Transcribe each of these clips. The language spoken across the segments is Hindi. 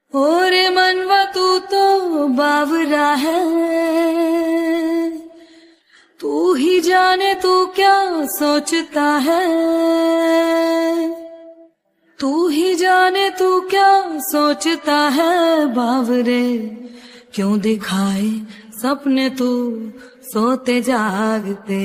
और मनवा तू तो बावरा है, तू ही जाने तू क्या सोचता है, तू ही जाने तू क्या सोचता है बावरे। क्यों दिखाए सपने तू सोते जागते,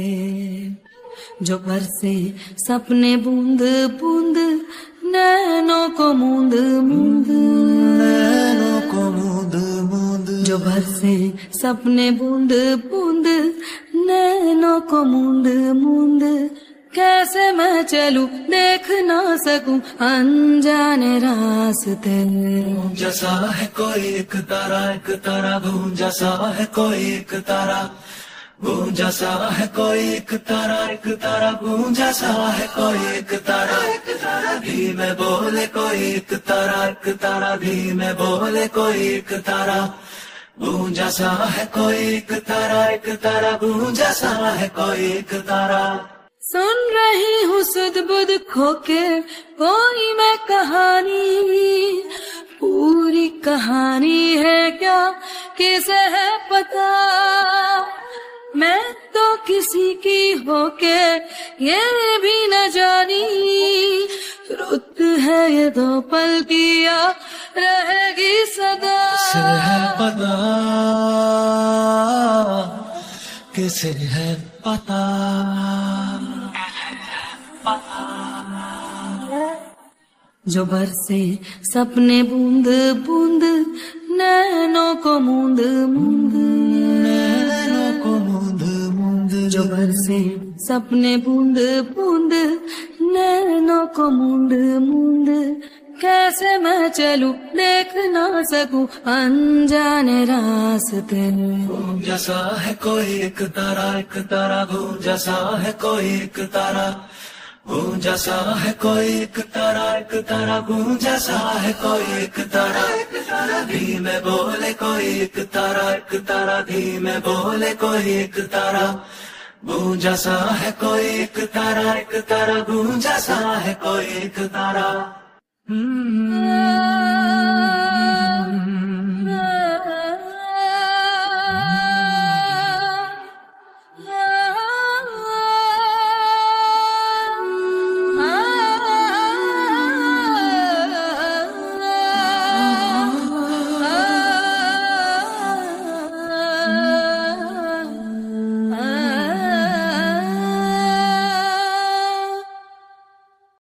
जो बरसे सपने बूंद बूंद नैनों को मूंद मूंद, नैनों को मूंद मूंद, जो बरसे सपने बूंद बूंद नैनों को मूंद मूंद। कैसे मैं चलूं देख ना सकूं अनजाने रास्ते। गूंजा सा है कोई एक तारा गूंजा सा है कोई एक तारा, गूंजा सा है कोई एक तारा गूंजा सा है कोई एक तारा, धीमे बोले कोई एक तारा धीमे बोले कोई एक तारा, गूंजा सा है कोई एक तारा गूंजा सा है कोई एक तारा। सुन रही हूँ सुध बुध खोके कोई मैं कहानी, पूरी कहानी है क्या किसे है पता। मैं तो किसी की होके ये भी न जानी, रुत है ये दो पल की या रहेगी सदा। किसे है पता, किसे है पता, जो बरसे सपने बूंद बूंद नैनों को मूंद मूंद, नैनों को मूंद मूंद, जो बरसे सपने बूंद बूंद नैनों को मूंद मूंद। कैसे मैं चलूं देख ना सकूं अनजाने रास्ते। गूंजा सा है कोई एक तारा गूंजा सा है कोई एक तारा, गूंजा सा है कोई एक तारा गूंजा सा है कोई एक तारा, धीमे बोले कोई एक तारा धीमे बोले कोई एक तारा, गूंजा सा है कोई एक तारा गूंजा सा है कोई एक तारा।